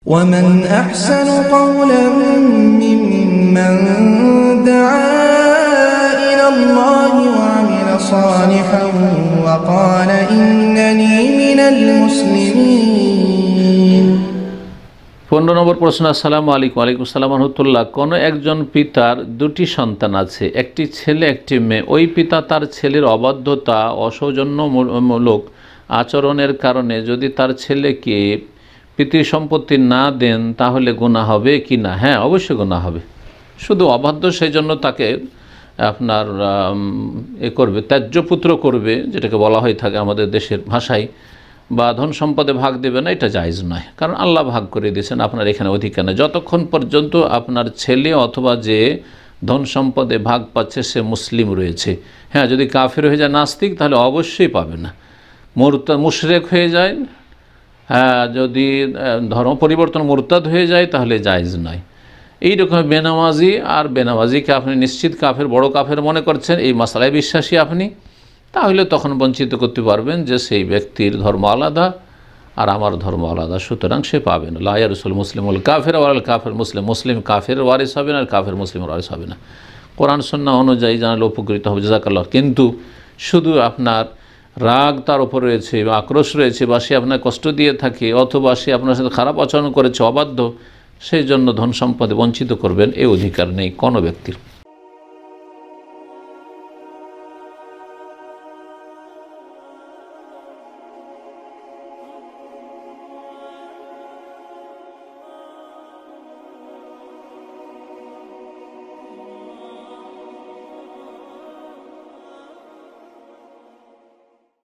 ومن أحسن قولا ممن دعا إلى الله وعمل صالحا وقال إنني من المسلمين। 15 নম্বর প্রশ্ন। আসসালামু আলাইকুম। ওয়ালাইকুম আসসালাম ওয়া রাহমাতুল্লাহ। কোনো একজন পিতার দুটি সন্তান আছে, একটি ছেলে একটি মেয়ে। ওই পিতা তার ছেলের অবাধ্যতা অসৌজন্যমূলক আচরণের কারণে যদি তার ছেলেকে পিতৃ সম্পত্তি না দেন তাহলে গুনাহ হবে কি না? হ্যাঁ, অবশ্যই গুনাহ হবে। শুধু অবাধ্য সেই জন্য তাকে আপনার করবে, ত্যায্যপুত্র করবে, যেটাকে বলা হয়ে থাকে আমাদের দেশের ভাষায়, বা ধন সম্পদে ভাগ দেবে না, এটা জায়েজ নয়। কারণ আল্লাহ ভাগ করে দিয়েছেন, আপনার এখানে অধিকার নেই। যতক্ষণ পর্যন্ত আপনার ছেলে অথবা যে ধন সম্পদে ভাগ পাচ্ছে সে মুসলিম রয়েছে। হ্যাঁ, যদি কাফের হয়ে যায়, নাস্তিক, তাহলে অবশ্যই পাবে না। মুশরিক হয়ে যায়, হ্যাঁ, যদি ধর্ম পরিবর্তন মুরতাদ হয়ে যায়, তাহলে জায়েজ নয়। এইরকম বেনামাজি আর বেনামাজিকে আপনি নিশ্চিত কাফের, বড় কাফের মনে করছেন, এই মাসালায় বিশ্বাসী আপনি, তাহলে তখন বঞ্চিত করতে পারবেন যে সেই ব্যক্তির ধর্ম আলাদা আর আমার ধর্ম আলাদা, সুতরাং সে পাবে না। লা ইয়ারসুল মুসলিমুল কাফের ওয়াল কাফের মুসলিম, মুসলিম কাফের ওয়ারিস হবে না আর কাফের মুসলিমের ওয়ারিস হবে না। কোরআন সুন্নাহ অনুযায়ী জানালে উপকৃত হবে, জাযাকাল্লাহ। কিন্তু শুধু আপনার রাগ তার উপর রয়েছে বা আক্রোশ রয়েছে, বা সে আপনার কষ্ট দিয়ে থাকে, অথবা সে আপনার সাথে খারাপ আচরণ করেছে, অবাধ্য, সেই জন্য ধন সম্পদে বঞ্চিত করবেন, এই অধিকার নেই কোনো ব্যক্তির।